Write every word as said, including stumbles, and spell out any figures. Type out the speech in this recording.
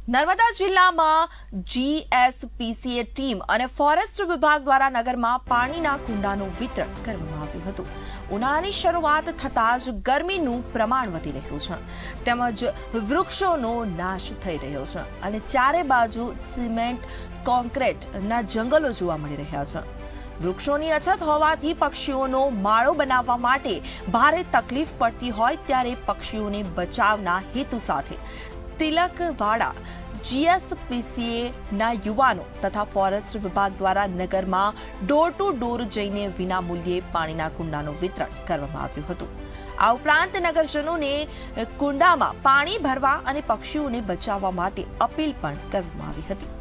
નર્મદા જિલ્લામાં જીએસપીસીએ ટીમ અને ફોરેસ્ટ વિભાગ દ્વારા નગરમાં પાણીના કુંડાનું વિતરણ કરવામાં આવ્યું હતું। ઉનાળાની શરૂઆત થતાં જ ગરમીનું પ્રમાણ વધી રહ્યું છે તેમજ વૃક્ષોનો નાશ થઈ રહ્યો છે અને ચારે બાજુ સિમેન્ટ કોન્ક્રીટના જંગલો જોવા મળી રહ્યા છે। વૃક્ષોની અછત હોવાથી પક્ષીઓનો માળો બનાવવા માટે ભારે તકલીફ પડતી હોય ત્યારે પક્ષીઓને બચાવના હેતુ સાથે તિલકવાડા જીએસપીસીએ ના યુવાનો તથા ફોરેસ્ટ વિભાગ દ્વારા નગરમાં ડોર ટુ ડોર જઈને વિના મૂલ્યે પાણીના કુંડાનું વિતરણ કરવામાં આવ્યું હતું। આ ઉપરાંત નગરજનોને કુંડામાં પાણી ભરવા અને પક્ષીઓને બચાવવા માટે અપીલ પણ કરવામાં આવી હતી।